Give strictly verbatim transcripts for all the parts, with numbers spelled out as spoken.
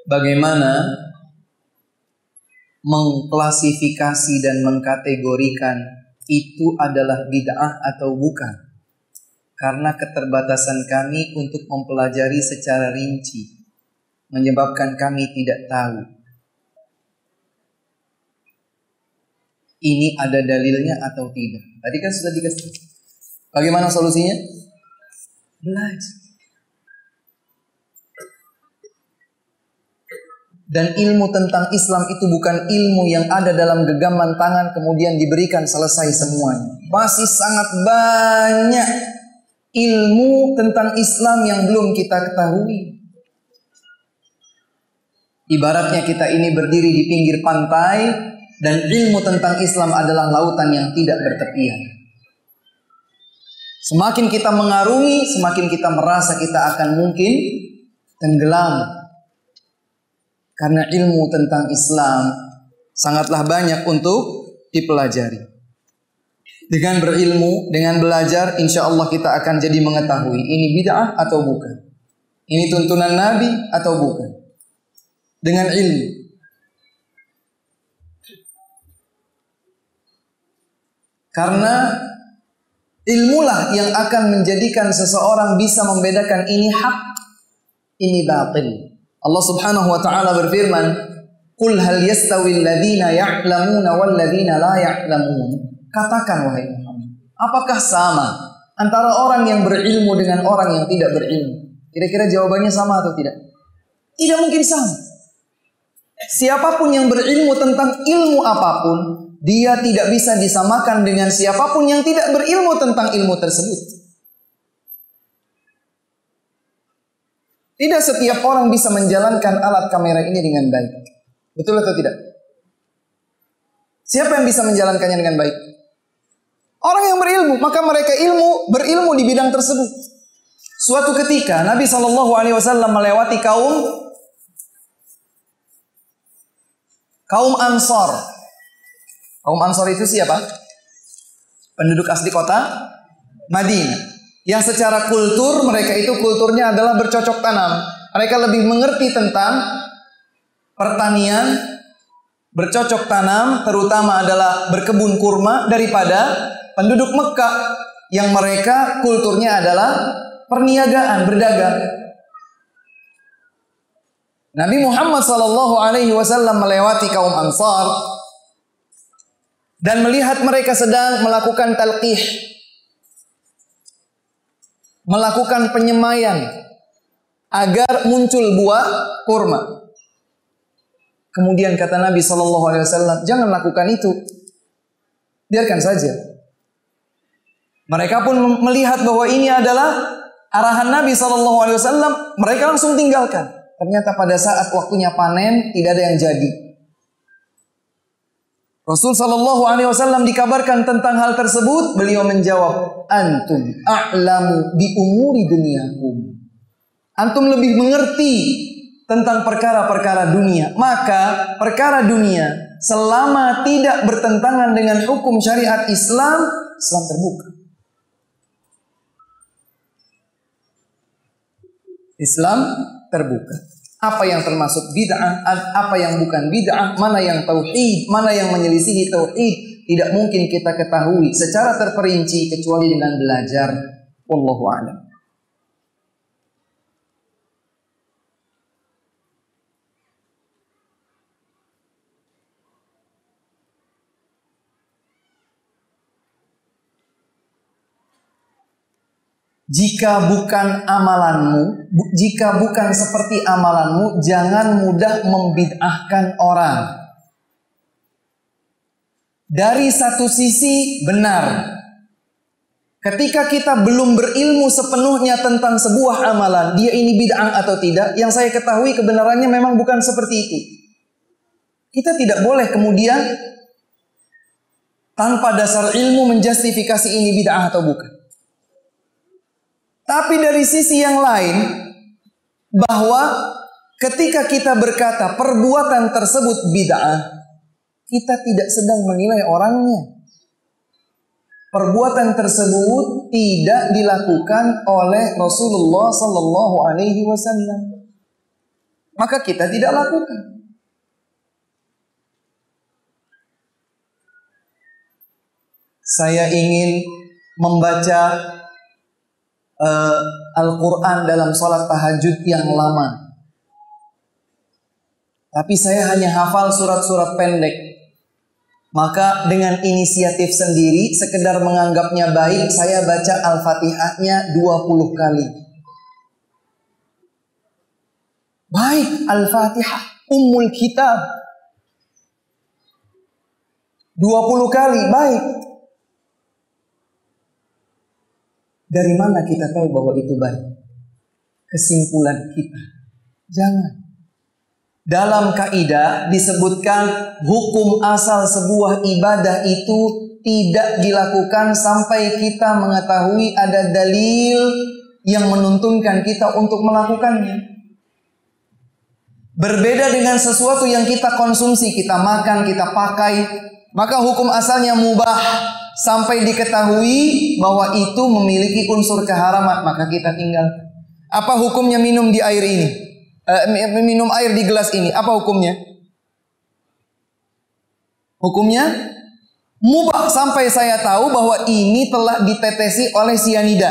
bagaimana mengklasifikasi dan mengkategorikan itu adalah bid'ah atau bukan. Karena keterbatasan kami untuk mempelajari secara rinci menyebabkan kami tidak tahu ini ada dalilnya atau tidak. Tadi kan sudah dikasih. Bagaimana solusinya? Belajar. Dan ilmu tentang Islam itu bukan ilmu yang ada dalam genggaman tangan kemudian diberikan selesai semuanya. Masih sangat banyak ilmu tentang Islam yang belum kita ketahui. Ibaratnya kita ini berdiri di pinggir pantai dan ilmu tentang Islam adalah lautan yang tidak bertepian. Semakin kita mengarungi, semakin kita merasa kita akan mungkin tenggelam. Karena ilmu tentang Islam sangatlah banyak untuk dipelajari. Dengan berilmu, dengan belajar, insya Allah kita akan jadi mengetahui ini bid'ah atau bukan. Ini tuntunan Nabi atau bukan. Dengan ilmu. Karena ilmulah yang akan menjadikan seseorang bisa membedakan ini hak, ini batil. Allah Subhanahu wa taala berfirman, "Qul hal yastawi alladziina ya'lamuuna wal ladziina la ya'lamuun." Katakan wahai Muhammad, apakah sama antara orang yang berilmu dengan orang yang tidak berilmu? Kira-kira jawabannya sama atau tidak? Tidak mungkin sama. Siapapun yang berilmu tentang ilmu apapun, dia tidak bisa disamakan dengan siapapun yang tidak berilmu tentang ilmu tersebut. Tidak setiap orang bisa menjalankan alat kamera ini dengan baik. Betul atau tidak? Siapa yang bisa menjalankannya dengan baik? Orang yang berilmu. Maka mereka ilmu berilmu di bidang tersebut. Suatu ketika Nabi shallallahu alaihi wasallam melewati kaum kaum Ansor. Kaum Ansor itu siapa? Penduduk asli kota Madinah. Yang secara kultur mereka itu kulturnya adalah bercocok tanam. Mereka lebih mengerti tentang pertanian, bercocok tanam, terutama adalah berkebun kurma daripada penduduk Mekah yang mereka kulturnya adalah perniagaan, berdagang. Nabi Muhammad sallallahu alaihi wasallam melewati kaum Ansar dan melihat mereka sedang melakukan talqih, melakukan penyemaian agar muncul buah kurma. Kemudian kata Nabi shallallahu alaihi wasallam, jangan lakukan itu, biarkan saja. Mereka pun melihat bahwa ini adalah arahan Nabi shallallahu alaihi wasallam, mereka langsung tinggalkan. Ternyata pada saat waktunya panen tidak ada yang jadi. Rasul sallallahu alaihi wasallam dikabarkan tentang hal tersebut, beliau menjawab, antum a'lamu bi umuri dunyakum. Antum lebih mengerti tentang perkara-perkara dunia. Maka perkara dunia selama tidak bertentangan dengan hukum syariat Islam, Islam terbuka. Islam terbuka. Apa yang termasuk bid'ah, apa yang bukan bid'ah, mana yang tauhid, mana yang menyelisihi tauhid, tidak mungkin kita ketahui secara terperinci kecuali dengan belajar. Wallahu a'lam. Jika bukan amalanmu, jika bukan seperti amalanmu, jangan mudah membid'ahkan orang. Dari satu sisi benar. Ketika kita belum berilmu sepenuhnya tentang sebuah amalan, dia ini bid'ah atau tidak, yang saya ketahui kebenarannya memang bukan seperti itu. Kita tidak boleh kemudian tanpa dasar ilmu menjustifikasi ini bid'ah atau bukan. Tapi dari sisi yang lain, bahwa ketika kita berkata perbuatan tersebut bid'ah, kita tidak sedang menilai orangnya. Perbuatan tersebut tidak dilakukan oleh Rasulullah sallallahu alaihi wasallam. maka kita tidak lakukan. Saya ingin membaca uh, Al-Quran dalam sholat tahajud yang lama, tapi saya hanya hafal surat-surat pendek. Maka dengan inisiatif sendiri, sekedar menganggapnya baik, saya baca Al-Fatihahnya dua puluh kali. Baik, Al-Fatihah, Ummul Kitab, dua puluh kali, baik. Dari mana kita tahu bahwa itu baik? Kesimpulan kita, jangan. Dalam kaidah disebutkan hukum asal sebuah ibadah itu tidak dilakukan sampai kita mengetahui ada dalil yang menuntunkan kita untuk melakukannya. Berbeda dengan sesuatu yang kita konsumsi, kita makan, kita pakai, maka hukum asalnya mubah sampai diketahui bahwa itu memiliki unsur keharaman, maka kita tinggalkan. Apa hukumnya minum di air ini? Uh, minum air di gelas ini, apa hukumnya? Hukumnya mubah sampai saya tahu bahwa ini telah ditetesi oleh sianida,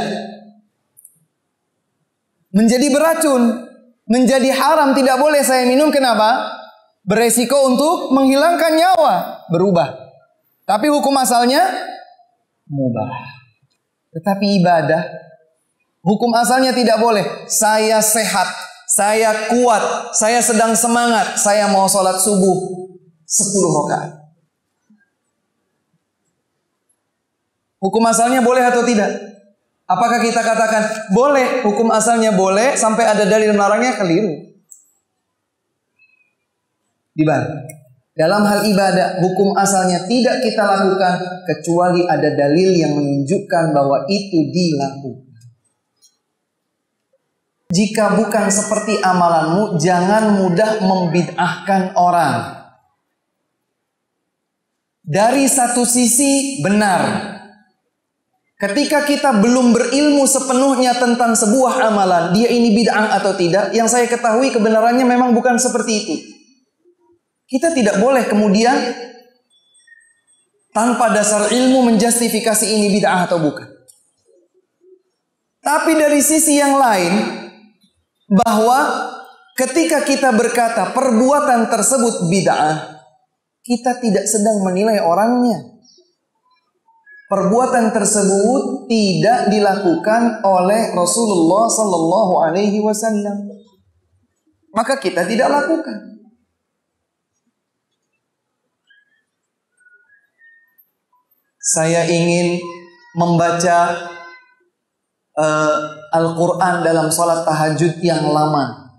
menjadi beracun, menjadi haram, tidak boleh saya minum. Kenapa? Beresiko untuk menghilangkan nyawa, berubah. Tapi hukum asalnya mubah. Tetapi ibadah, hukum asalnya tidak boleh. Saya sehat, saya kuat, saya sedang semangat, saya mau sholat subuh sepuluh rakaat. Hukum asalnya boleh atau tidak? Apakah kita katakan boleh, hukum asalnya boleh, sampai ada dalil melarangnya? Keliru. Dibalik. Dalam hal ibadah, hukum asalnya tidak kita lakukan kecuali ada dalil yang menunjukkan bahwa itu dilakukan. Jika bukan seperti amalanmu, jangan mudah membid'ahkan orang. Dari satu sisi benar, ketika kita belum berilmu sepenuhnya tentang sebuah amalan, dia ini bid'ah atau tidak, yang saya ketahui kebenarannya memang bukan seperti itu. Kita tidak boleh kemudian tanpa dasar ilmu menjustifikasi ini bid'ah atau bukan. Tapi dari sisi yang lain, bahwa ketika kita berkata perbuatan tersebut bid'ah, kita tidak sedang menilai orangnya. Perbuatan tersebut tidak dilakukan oleh Rasulullah Sallallahu Alaihi Wasallam, maka kita tidak lakukan. Saya ingin membaca Uh, Al-Quran dalam sholat tahajud yang lama,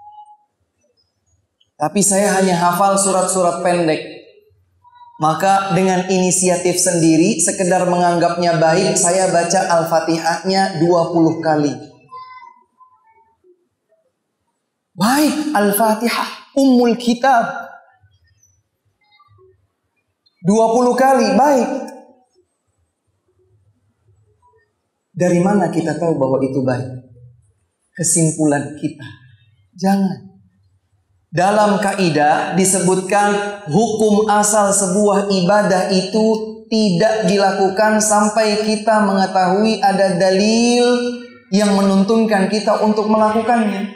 tapi saya hanya hafal surat-surat pendek. Maka dengan inisiatif sendiri, sekedar menganggapnya baik, saya baca Al-Fatihahnya dua puluh kali. Baik, Al-Fatihah, Ummul Kitab, dua puluh kali, baik. Dari mana kita tahu bahwa itu baik? Kesimpulan kita, jangan. Dalam kaidah disebutkan hukum asal sebuah ibadah itu tidak dilakukan sampai kita mengetahui ada dalil yang menuntunkan kita untuk melakukannya.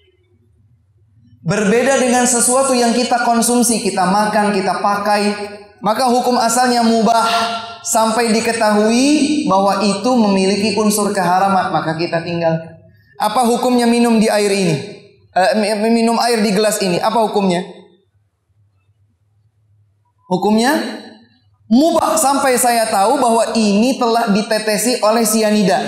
Berbeda dengan sesuatu yang kita konsumsi, kita makan, kita pakai, maka hukum asalnya mubah sampai diketahui bahwa itu memiliki unsur keharaman, maka kita tinggalkan. Apa hukumnya minum di air ini? Uh, minum air di gelas ini, apa hukumnya? Hukumnya mubah sampai saya tahu bahwa ini telah ditetesi oleh sianida,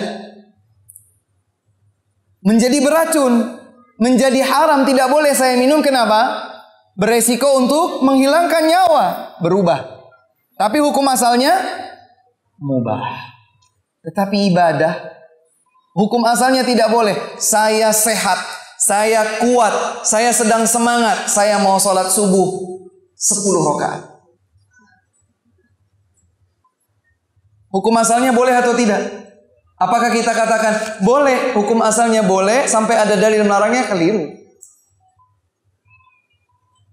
menjadi beracun, menjadi haram, tidak boleh saya minum. Kenapa? Beresiko untuk menghilangkan nyawa, berubah. Tapi hukum asalnya mubah. Tetapi ibadah, hukum asalnya tidak boleh. Saya sehat, saya kuat, saya sedang semangat, saya mau sholat subuh sepuluh rakaat. Hukum asalnya boleh atau tidak? Apakah kita katakan boleh, hukum asalnya boleh, sampai ada dalil melarangnya? Keliru.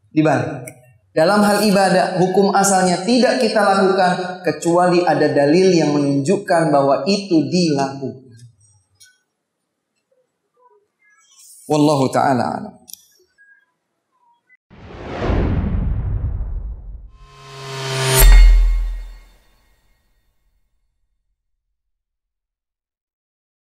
dibalik. Dalam hal ibadah, hukum asalnya tidak kita lakukan kecuali ada dalil yang menunjukkan bahwa itu dilakukan. Wallahu ta'ala a'lam.